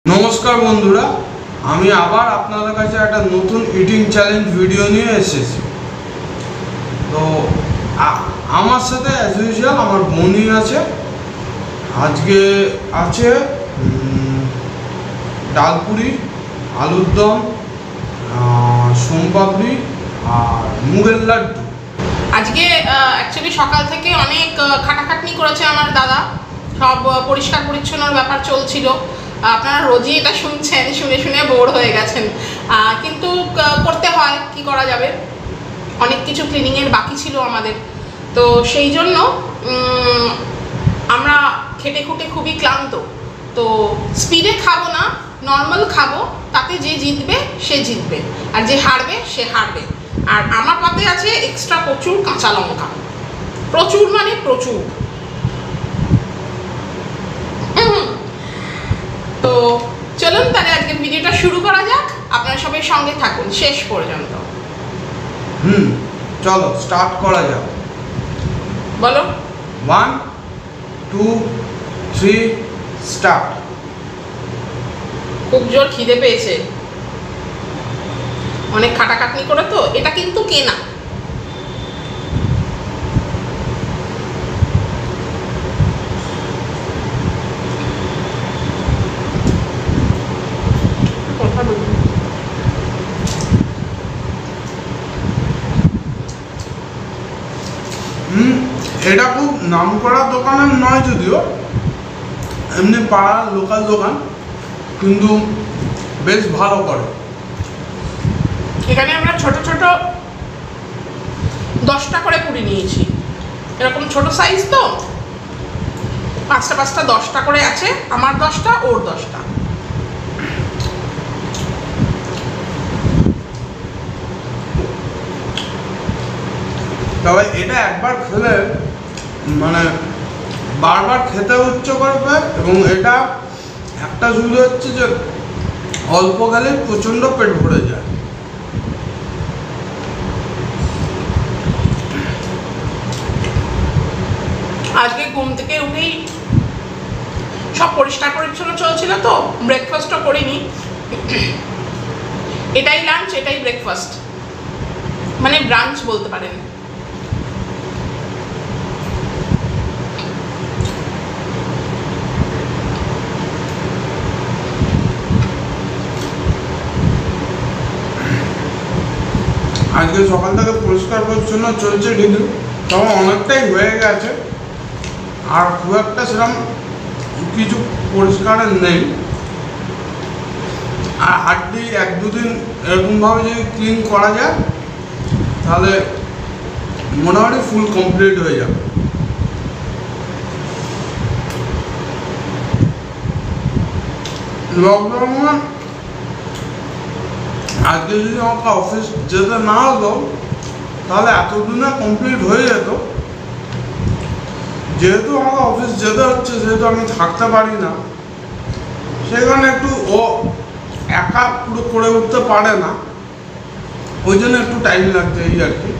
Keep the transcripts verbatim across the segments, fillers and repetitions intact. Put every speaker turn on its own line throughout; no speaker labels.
नमस्कार बंधुरा आमी आबार आपनादेर काछे एकटा नतून इटिंग चैलेंज भिडियो निये एसेछि। तो आमार साथे एज इउजुअल आमार बोनी आछे। आजके आछे डालपुरी आलुर दम सोमपापड़ी और मुगेर लाड्डू।
আজকে অ্যাকচুয়ালি সকাল থেকে অনেক খাটাখাটনি করেছে আমার দাদা, সব পরিষ্কার পরিচ্ছন্নর ব্যাপার চলছিল। আপনারা রোজই এটা শুনছেন, শুনে শুনে বোর হয়ে গেছেন, কিন্তু করতে হয়, কি করা যাবে, অনেক কিছু ক্লিনিংয়ের বাকি ছিল আমাদের। তো সেই জন্য আমরা খেটে খুঁটে খুবই ক্লান্ত। তো স্পিডে খাবো না, নর্মাল খাবো, তাতে যে জিতবে সে জিতবে আর যে হারবে সে হারবে। আর আমার পাতে আছে এক্সট্রা প্রচুর কাঁচা লঙ্কা, প্রচুর মানে প্রচুর। তো চলুন তাহলে আজকের ভিডিওটা শুরু করা যাক, আপনারা সবাই সঙ্গে থাকুন শেষ পর্যন্ত।
হুম চলো স্টার্ট করা যাক।
বলো
ওয়ান টু থ্রি স্টার্ট।
খুব জোর খিদে পেয়েছে, অনেক খাটাখাটনি করে। তো এটা কিন্তু কেনা,
হুম এটা খুব নাম করা দোকানের নয়, যদিও এমনি পাড়ার লোকাল দোকান, কিন্তু বেশ ভালো করে।
এখানে আমরা ছোট ছোট দশটা করে পুরি নিয়েছি, এরকম ছোট সাইজ, তো পাঁচটা পাঁচটা দশটা করে আছে, আমার দশটা ওর দশটা।
তবে এটা একবার খেলে মানে বারবার খেতে ইচ্ছে করবে, এবং এটা একটা সুবিধা হচ্ছে যে অল্প খেলে প্রচণ্ড পেট ভরে যায়।
আজকে ঘুম থেকে উঠেই সব পরিষ্কার পরিচ্ছন্ন চলছিল, তো ব্রেকফাস্টও করিনি। এটাই লাঞ্চ, এটাই ব্রেকফাস্ট, মানে ব্রাঞ্চ বলতে পারেন।
আজকে সকাল থেকে পরিষ্কার পরিচ্ছন্ন চলছে, কিন্তু তখন অনেকটাই হয়ে গেছে, আর খুব একটা সেরকম কিছু পরিষ্কারের নেই। আর হার্ডলি এক দুদিন এরকমভাবে যদি ক্লিন করা যায় তাহলে মোটামুটি ফুল কমপ্লিট হয়ে যাবে। লকডাউনে আজকে যদি আমাকে অফিস যেতে না হতো তাহলে এতদিনে কমপ্লিট হয়ে যেত। যেহেতু আমাকে অফিস যেতে হচ্ছে, যেহেতু আমি থাকতে পারি না, সেখানে একটু ও একা পুরো করে উঠতে পারে না, ওই জন্য একটু টাইম লাগছে, এই আর কি।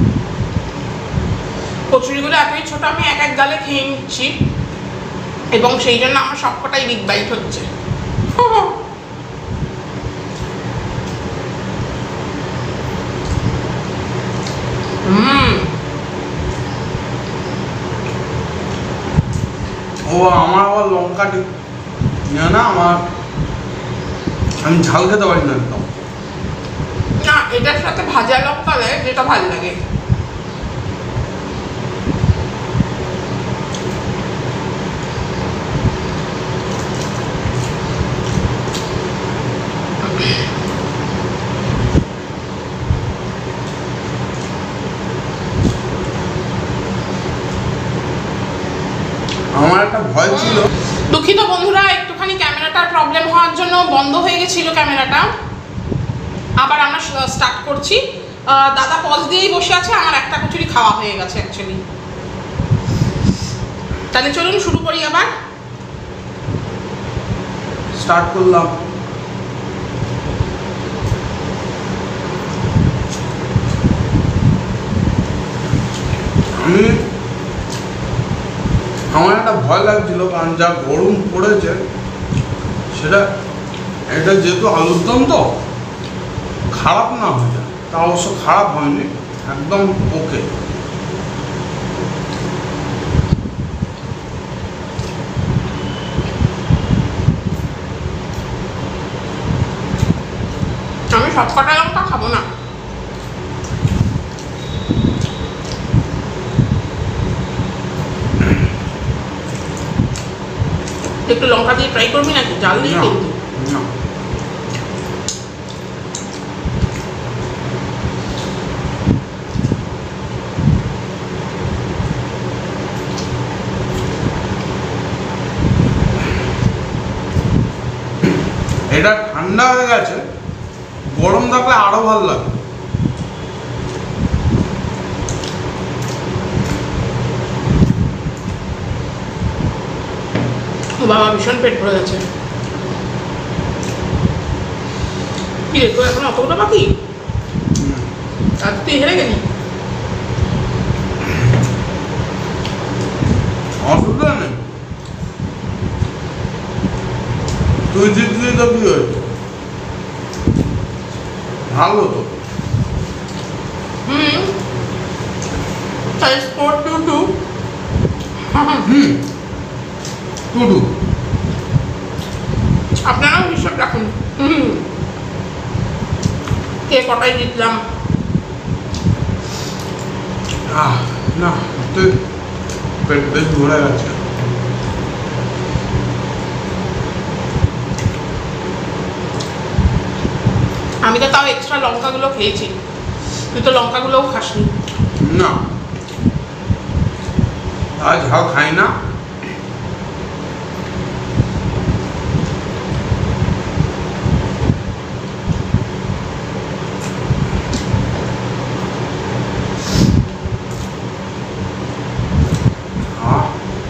কচুরিগুলো এতই ছোট, আমি এক এক গালে খেয়ে নিচ্ছি, এবং সেই জন্য আমার সবকটাই বিগ বাইট হচ্ছে। হুম
ও আমার আবার লঙ্কা নিয়ে না, আমার আমি ঝাল খেতে পারি না একদম।
না, এটার সাথে ভাজা লঙ্কা দেয়, যেটা ভালো লাগে।
আমার একটা ভয় ছিল।
দুঃখিত বন্ধুরা, একটুখানি ক্যামেরাটার প্রবলেম হওয়ার জন্য বন্ধ হয়ে গেছিল ক্যামেরাটা। আবার আমরা স্টার্ট করছি। দাদা পজ দিয়েই বসে আছে, আমার একটা কচুরি খাওয়া হয়ে গেছে অ্যাকচুয়ালি। তাহলে চলুন শুরু করি আবার।
স্টার্ট করলাম। আমি আমার একটা ভয় লাগছিল, কারণ যা গরম পড়েছে সেটা এটা যেহেতু আলুর দম তো খারাপ না হয়ে যায়, তা অবশ্য খারাপ হয়নি, একদম ওকে।
আমি সব কটা লঙ্কা খাবো না, একটু লঙ্কা দিয়ে ট্রাই করবি নাকি? জাল দিয়ে কিন্তু
না এটা ঠান্ডা হয়ে গেছে, গরম থাকলে আরো ভালো লাগে।
বাবা ভীষণ পেট ভরে গেছে। কি রে, তোর এখন অতটা বাকি? আর তুই হেরে গেলি।
অসুবিধা নেই, তুই জিতলি তো কি হয়েছে, ভালো তো।
হুম, তাহলে স্কোর টু টু।
হুম টু টু।
আপনারাও হিসাব রাখুন হুম কে কটায় জিতলাম।
আহ না, তুই পেট বেশ ভরে গেছে।
আমি তো তাও এক্সট্রা লঙ্কাগুলো খেয়েছি, তুই তো লঙ্কাগুলোও খাসনি।
না আজ ঝাল খাই না। আহ,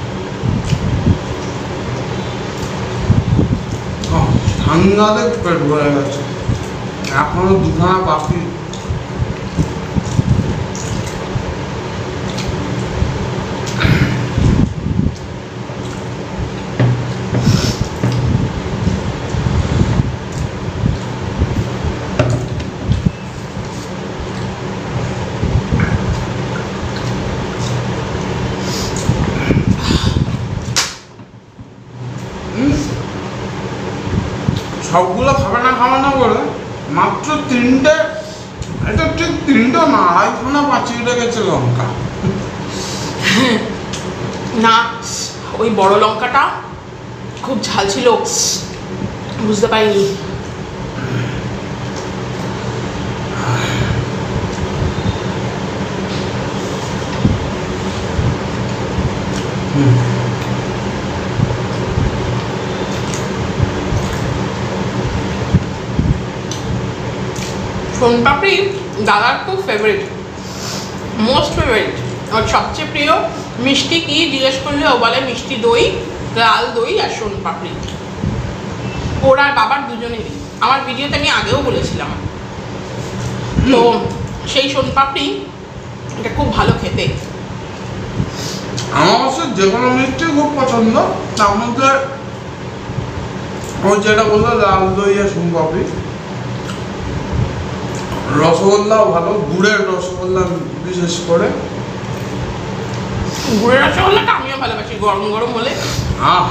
আহ, ঠান্ডাতে পেট ভরে গেছে, এখনো দুখানা বাকি। সবগুলো খাবে না খাবে না বলে মাত্র তিনটে, এটা ঠিক তিনটে না, আড়াইখানা পাঁচিয়ে গেছে লঙ্কা।
না, ওই বড় লঙ্কাটা খুব ঝাল ছিল, বুঝতে পারিনি। সোনপাপড়ি দাদার খুব ফেভারিট, মোস্ট ফেভারিট। আর সবচেয়ে প্রিয় মিষ্টি কি জিজ্ঞেস করলে ও বলে মিষ্টি দই, লাল দই আর সোনপাপড়ি। ওর আর বাবার দুজনেরই, আমার ভিডিওতে আমি আগেও বলেছিলাম। তো সেই সোনপাপড়ি এটা খুব ভালো খেতে।
আমার অবশ্য যে কোনো মিষ্টি খুব পছন্দ, তার মধ্যে ও যেটা বললো লাল দই আর সোনপাপড়ি। রসগোল্লাও ভালো, গুড়ের রসগোল্লা বিশেষ করে।
গুড়ের রসগোল্লাটা আমিও ভালোবাসি, গরম গরম হলে।
আহ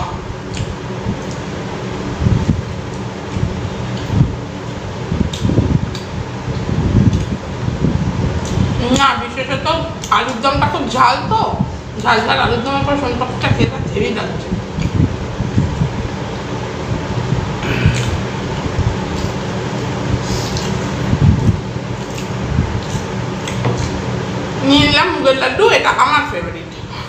না, বিশেষত আলুর দমটা খুব ঝাল, তো ঝাল ঝাল আলুর দমের পর সোনপাপড়িটা খেতে হেভি লাগছে। নিয়ে নিলাম মুগের লাড্ডু, এটা আমার ফেভারিট।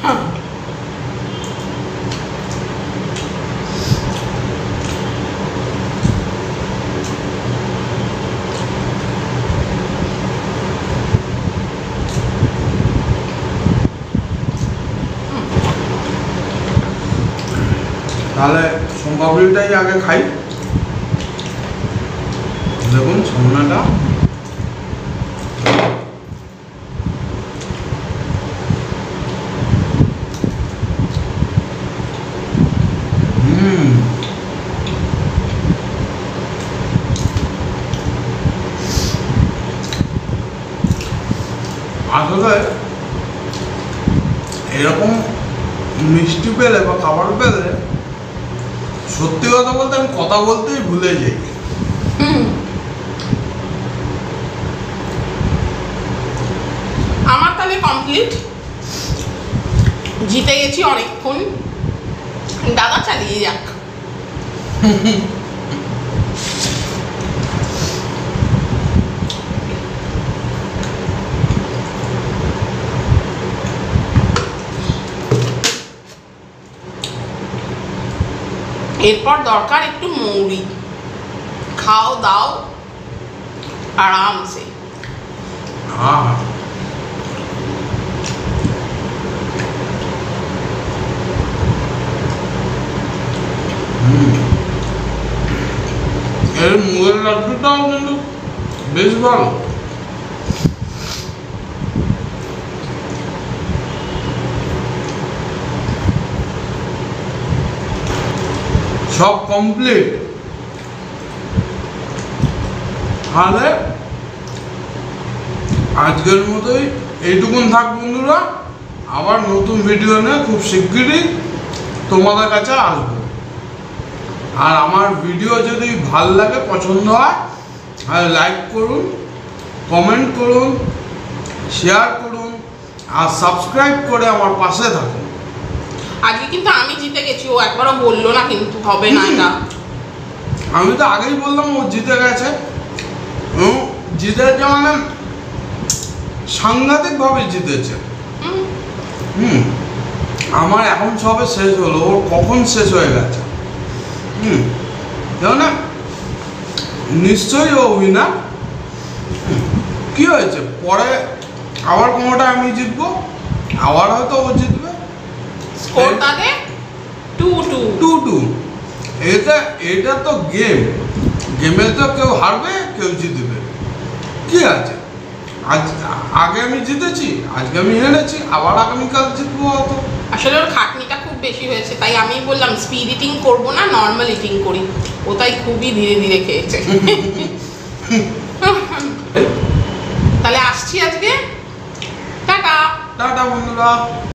তাহলে সোনপাপড়িটাই আগে খাই। দেখুন সামনাটা হুম এরকম মিষ্টি পেলে বা খাবার পেলে সত্যি কথা বলতে আমি কথা বলতেই ভুলে যাই।
আমার তাহলে কমপ্লিট, জিতে গেছি অনেকক্ষণ, দাদা চালিয়ে যাক। এরপর দরকার একটু মৌরি, খাও দাও আরামসে।
হ্যাঁ এর মুগের লাড্ডুটাও কিন্তু বেশ ভালো। সব কমপ্লিট। তাহলে আজকের মতোই এইটুকুন থাক বন্ধুরা, আবার নতুন ভিডিও নিয়ে খুব শিগগিরই তোমাদের কাছে আসবো। আর আমার ভিডিও যদি ভাল লাগে, পছন্দ হয়, তাহলে লাইক করুন, কমেন্ট করুন, শেয়ার করুন আর সাবস্ক্রাইব করে আমার পাশে থাকুন।
আজকে কিন্তু আমি জিতে গেছি, ও একবারও বললো না কিন্তু হবে না এটা।
আমি তো আগেই বললাম ও জিতে গেছে। ও জিতেছে মানে সাংঘাতিকভাবে জিতেছে। হুম আমার এখন সবে শেষ হলো, ওর কখন শেষ হয়ে গেছে। হুম দেখো না, নিশ্চয়ই ও উইনার। কি হয়েছে, পরে আবার কোনোটা আমি জিতবো, আবার হয়তো ও জিতবে।
স্কোর তাহলে টু টু
টু টু এটা এটা তো গেম, গেমে তো কেউ হারবে কেউ জিতবে। কি আছে, আজ আগে আমি জিতেছি, আজকে আমি হেরেছি, আবার আগামীকাল জিতবো হয়তো।
আসলে ওর খাটনিটা খুব বেশি হয়েছে, তাই আমি বললাম স্পিড ইটিং করবো না, নর্মাল ইটিং করি। ও তাই খুবই ধীরে ধীরে খেয়েছে। তাহলে আসছি আজকে, টাটা
টাটা বন্ধুরা।